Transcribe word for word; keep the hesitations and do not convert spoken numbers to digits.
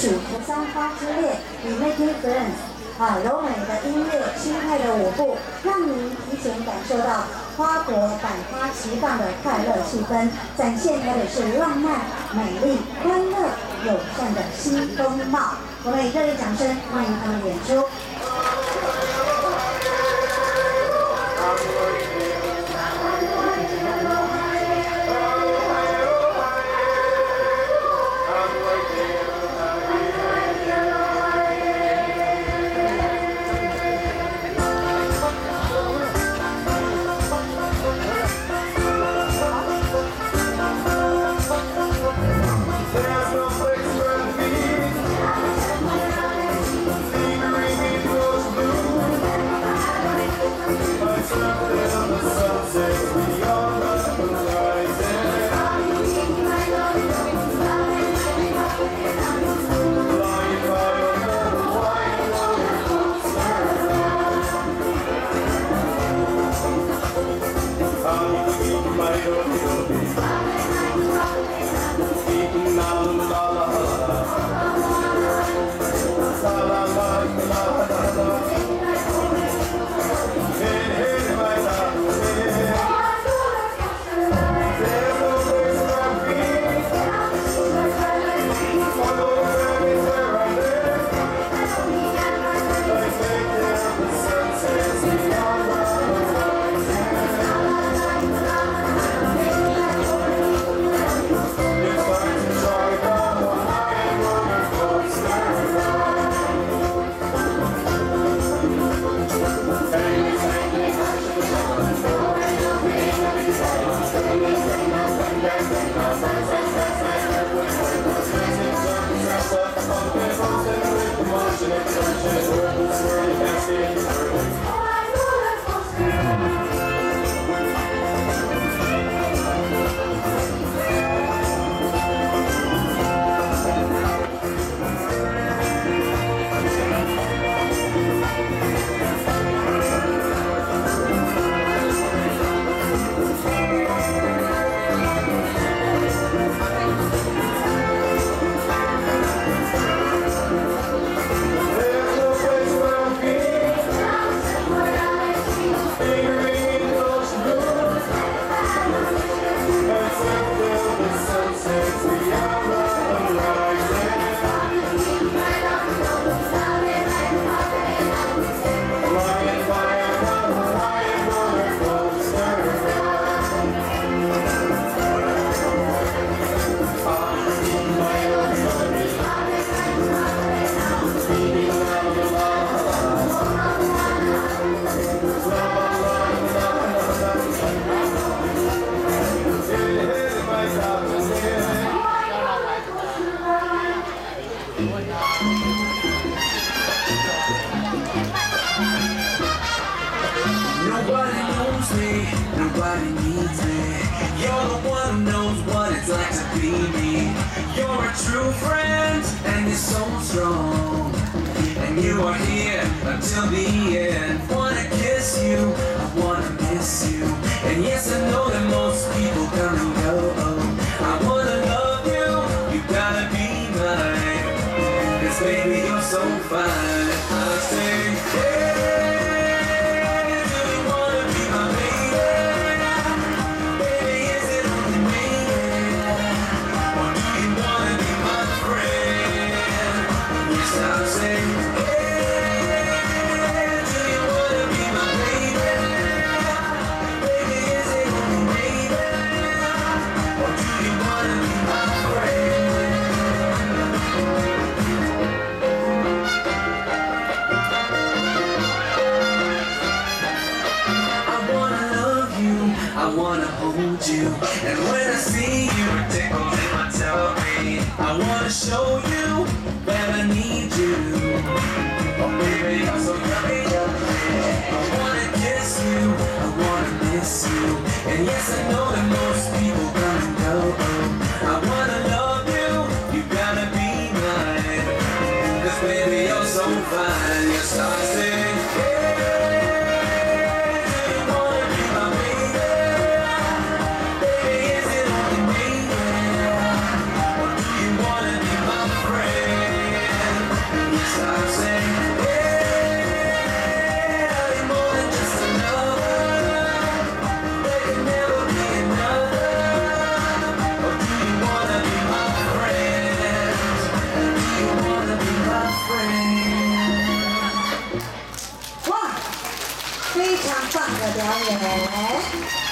曲《扶桑花之恋》与 Making Friends， 啊，柔美的音乐、轻快的舞步，让您提前感受到花博百花齐放的快乐气氛，展现台北市浪漫、美丽、欢乐、友善的新风貌。我们以热烈掌声欢迎他们演出。 Nobody needs me. You're the one who knows what it's like to be me. You're a true friend, and you're so strong. And you are here until the end. Wanna kiss you, I wanna miss you. And yes, I know that most people come and go. I wanna love you, you gotta be mine. 'Cause baby, you're so fine. I say, hey. I wanna hold you, and when I see you, it tickles in my tummy. I wanna show you that I need you. Oh baby, you're so yummy, yummy. I wanna kiss you, I wanna miss you. And yes, I know that most people come and go. I wanna love you, you gotta be mine. 'Cause baby, you're so fine. Yes, I say, hey. Friend. say, yeah, you're more than just another. There can never be another. Or do you wanna be my friend? Do you wanna be my friend? 哇，非常棒的表演。